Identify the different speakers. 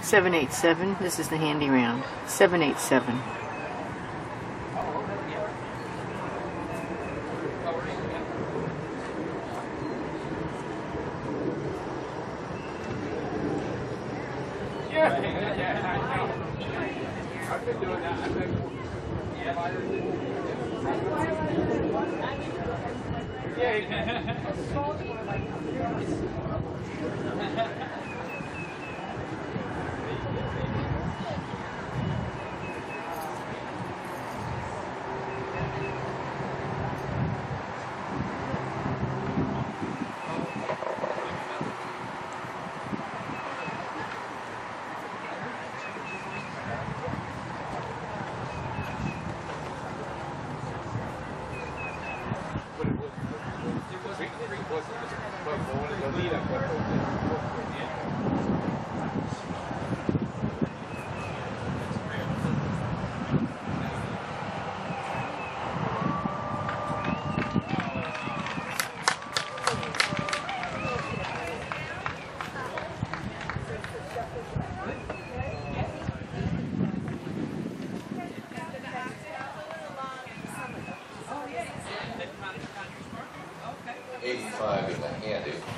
Speaker 1: 787. This is the handy round. 787.
Speaker 2: I've been doing that.
Speaker 3: $85 in the handy.